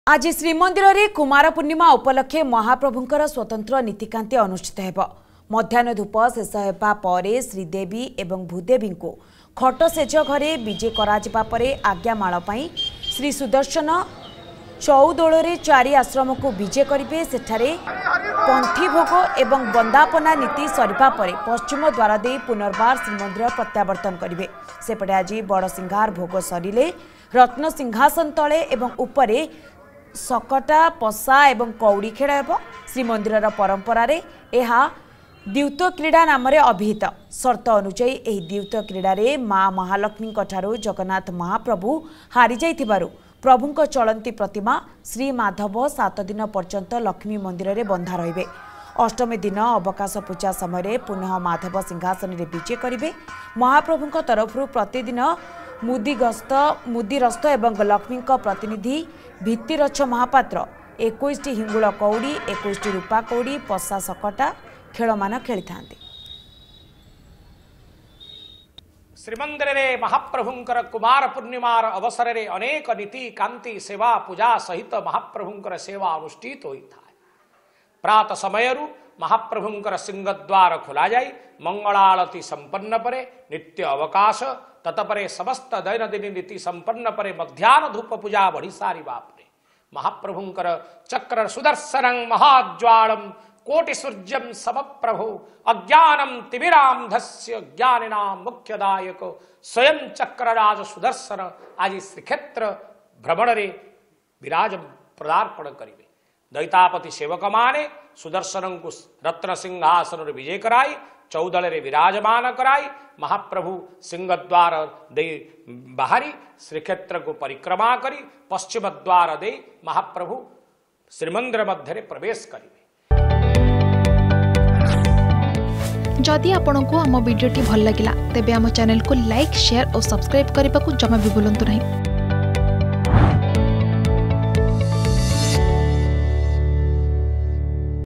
आज श्रीमंदिर में कुमार पूर्णिमा उपलक्षे महाप्रभुंकर स्वतंत्र नीतिकांति अनुष्ठित हेब। मध्याह्न धूप शेष होगा पर श्रीदेवी एवं भूदेवी को खट सेज घरे विजे करा परे आज्ञामाल श्री सुदर्शन चौदोल चारि आश्रम को विजे करेंगे। सेठारे पंथी भोग एवं बंदापना नीति सरिबा परे पश्चिम द्वार दे पुनर्बार श्रीमंदिर प्रत्यावर्तन करेंगे। सेपटे आज बड़ सिंहार भोग सरिले रत्न सिंहासन तले एवं उपरे सकटा पसा एवं कौड़ी खेल हेब। श्रीमंदिर परंपरा रे यह द्यूत क्रीड़ा नाम अभिहित। शर्त अनुଯାୟୀ ଏହି द्यूत क्रीड़ा रे माँ महालक्ष्मी ठारू जगन्नाथ महाप्रभु हारी जाइथिबारु प्रभुंक चलंती प्रतिमा श्री माधव 7 दिन पर्यंत लक्ष्मी मंदिर में बंधा रहिबे। अष्टमी दिन अवकाश पूजा समय पुनः माधव सिंहासन रे विजे करिवे। महाप्रभुंक तरफरु प्रतिदिन मुदीरस्त एवं लक्ष्मी प्रतिनिधि भित्तिरछ महापात्र 21 हिंगुल कौड़ी 21 रूपा कौड़ी पसा सकटा खेलमान खेली था। श्रीमंदिर रे महाप्रभुंकर कुमार पूर्णिमार अवसर रे अनेक नीति कांति सेवा पूजा सहित महाप्रभुंकर सेवा अनुष्ठित होता है। प्रात समय महाप्रभुंकर सिंहद्वार खोल जाए मंगलारती संपन्न परे नित्य अवकाश ततपरे समस्त दैनंदिन नीति संपन्न परे मध्याह्न धूप पूजा बढ़ी सारी बापरे महाप्रभुंकर चक्र सुदर्शन महाज्वालम कोटि सूर्यम समप्रभो अज्ञानम तिमिराम धस्य ज्ञानिनाम मुख्यदायक स्वयं चक्रराज सुदर्शन आज श्रीक्षेत्र भ्रमण रे विराज पदार्पण करिवे। दैतापति सेवक माने सुदर्शन को रत्न सिंहासन विजय कराई चौदल रे विराजमान कराई महाप्रभु सिंहद्वार दे बाहरी श्रीक्षेत्र को परिक्रमा करी पश्चिम द्वार दे महाप्रभु श्रीमंदिर मध्य प्रवेश करिवे। जदि आपंक आम भिडी भल लगा तेब आम चैनल को लाइक शेयर और सब्सक्राइब करने को जमा भी भूलु नहीं।